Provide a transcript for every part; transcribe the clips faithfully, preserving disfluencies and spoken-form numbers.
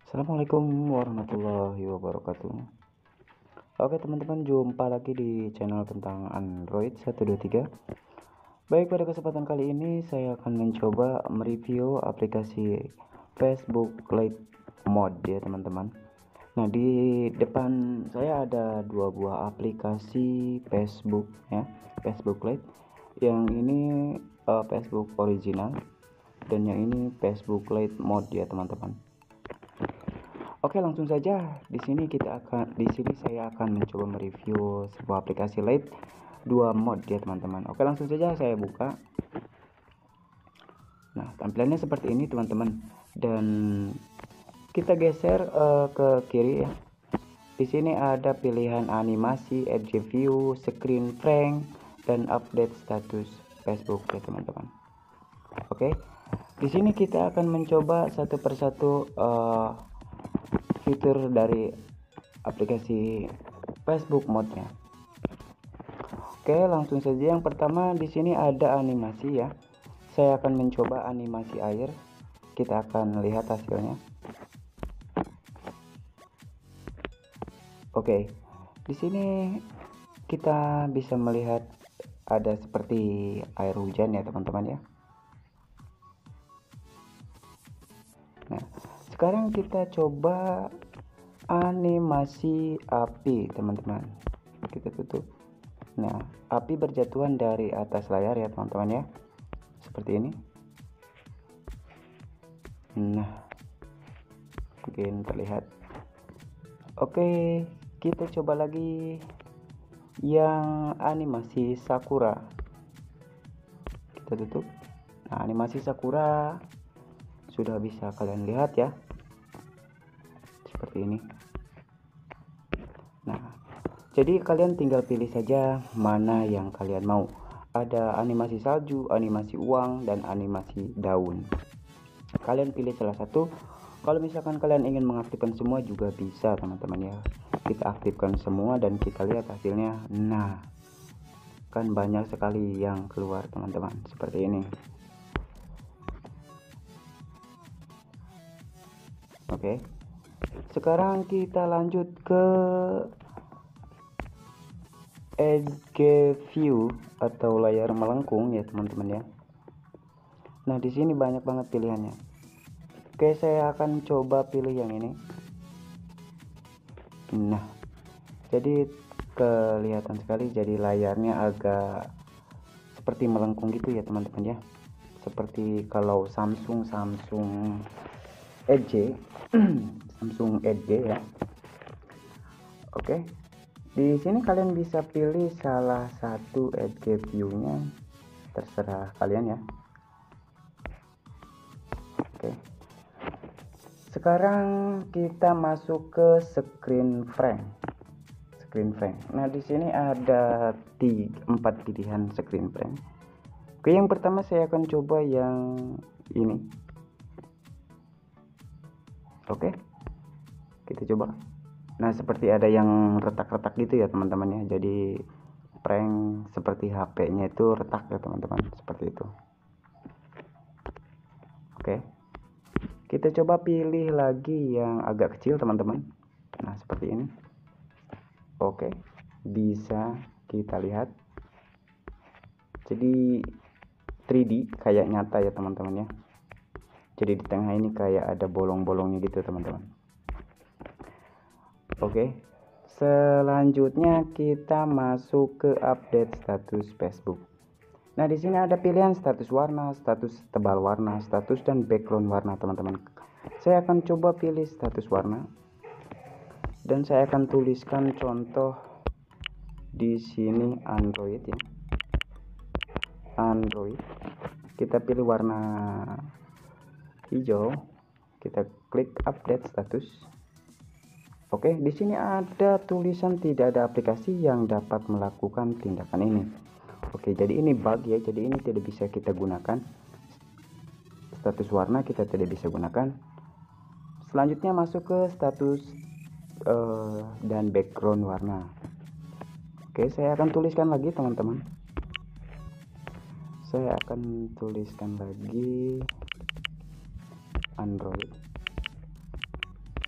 Assalamualaikum warahmatullahi wabarakatuh. Oke teman-teman, jumpa lagi di channel tentang Android seratus dua puluh tiga. Baik, pada kesempatan kali ini saya akan mencoba mereview aplikasi Facebook Lite Mode ya teman-teman. Nah, di depan saya ada dua buah aplikasi Facebook ya, Facebook Lite. Yang ini uh, Facebook original dan yang ini Facebook Lite Mode ya teman-teman. Oke, langsung saja. Di sini kita akan di sini saya akan mencoba mereview sebuah aplikasi Lite dua mode ya teman-teman. Oke, langsung saja saya buka. Nah, tampilannya seperti ini teman-teman. Dan kita geser uh, ke kiri ya. Di sini ada pilihan animasi, edge view, screen frame, dan update status Facebook ya teman-teman. Oke. Di sini kita akan mencoba satu persatu uh, fitur dari aplikasi Facebook Mode-nya. Oke, langsung saja. Yang pertama di sini ada animasi ya. Saya akan mencoba animasi air. Kita akan lihat hasilnya. Oke. Di sini kita bisa melihat ada seperti air hujan ya, teman-teman ya. Nah, sekarang kita coba animasi api teman-teman. Kita tutup. Nah, api berjatuhan dari atas layar ya teman-teman ya, seperti ini. Nah, mungkin terlihat. Oke, kita coba lagi yang animasi Sakura. Kita tutup. Nah, animasi Sakura sudah bisa kalian lihat ya, seperti ini. Nah, jadi kalian tinggal pilih saja mana yang kalian mau. Ada animasi salju, animasi uang, dan animasi daun. Kalian pilih salah satu. Kalau misalkan kalian ingin mengaktifkan semua juga bisa teman-teman ya. Kita aktifkan semua dan kita lihat hasilnya. Nah, kan banyak sekali yang keluar teman-teman, seperti ini. Oke, sekarang kita lanjut ke edge view atau layar melengkung ya teman-teman ya. Nah, di sini banyak banget pilihannya. Oke, saya akan coba pilih yang ini. Nah, jadi kelihatan sekali, jadi layarnya agak seperti melengkung gitu ya teman-teman ya. Seperti kalau Samsung Samsung Edge Samsung Edge ya. Oke, di sini kalian bisa pilih salah satu edge view-nya, terserah kalian ya. Oke, sekarang kita masuk ke screen frame. Screen frame. Nah, di sini ada tiga, empat pilihan screen frame. Oke, yang pertama saya akan coba yang ini. Oke, kita coba. Nah, seperti ada yang retak-retak gitu ya teman-teman ya. Jadi prank seperti H P-nya itu retak ya teman-teman, seperti itu. Oke, kita coba pilih lagi yang agak kecil teman-teman. Nah, seperti ini. Oke, bisa kita lihat. Jadi tiga D kayak nyata ya teman-teman ya. Jadi di tengah ini kayak ada bolong-bolongnya gitu teman-teman. Oke, selanjutnya kita masuk ke update status Facebook. Nah, di sini ada pilihan status warna, status tebal warna, status dan background warna teman-teman. Saya akan coba pilih status warna dan saya akan tuliskan contoh di sini Android ya. Android. Kita pilih warna hijau, kita klik update status. Oke, di sini ada tulisan tidak ada aplikasi yang dapat melakukan tindakan ini. Oke, jadi ini bug ya, jadi ini tidak bisa kita gunakan. Status warna kita tidak bisa gunakan. Selanjutnya masuk ke status uh, dan background warna. Oke, saya akan tuliskan lagi teman-teman. Saya akan tuliskan lagi Android.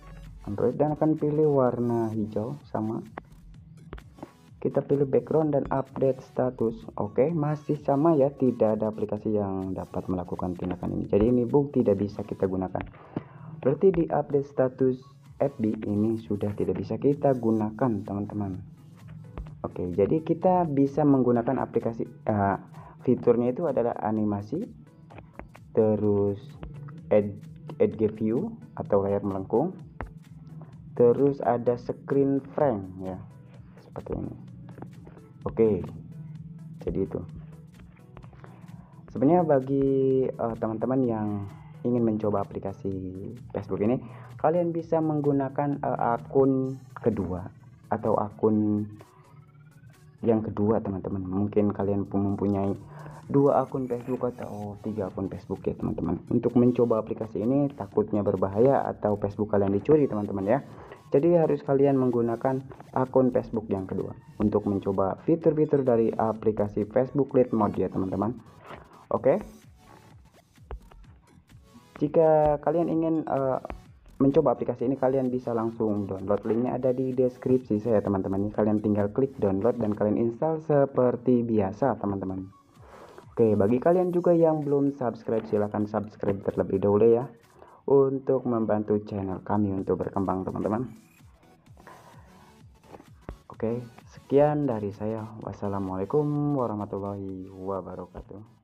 Android dan akan pilih warna hijau. Sama, kita pilih background dan update status. Oke, masih sama ya, tidak ada aplikasi yang dapat melakukan tindakan ini, jadi ini bug tidak bisa kita gunakan. Berarti di update status F B ini sudah tidak bisa kita gunakan teman-teman. Oke, jadi kita bisa menggunakan aplikasi uh, fiturnya itu adalah animasi, terus add, add view atau layar melengkung, terus ada screen frame ya, seperti ini. Oke, jadi itu sebenarnya bagi uh, teman-teman yang ingin mencoba aplikasi Facebook ini, kalian bisa menggunakan uh, akun kedua atau akun yang kedua teman-teman. Mungkin kalian mempunyai dua akun Facebook atau tiga akun Facebook ya teman-teman. Untuk mencoba aplikasi ini takutnya berbahaya atau Facebook kalian dicuri teman-teman ya. Jadi harus kalian menggunakan akun Facebook yang kedua untuk mencoba fitur-fitur dari aplikasi Facebook Lite Mode ya teman-teman. Oke, jika kalian ingin uh, mencoba aplikasi ini, kalian bisa langsung download, linknya ada di deskripsi saya teman-teman. Ini kalian tinggal klik download dan kalian install seperti biasa teman-teman. Oke, bagi kalian juga yang belum subscribe, silahkan subscribe terlebih dahulu ya, untuk membantu channel kami untuk berkembang teman-teman. Oke, sekian dari saya. Wassalamualaikum warahmatullahi wabarakatuh.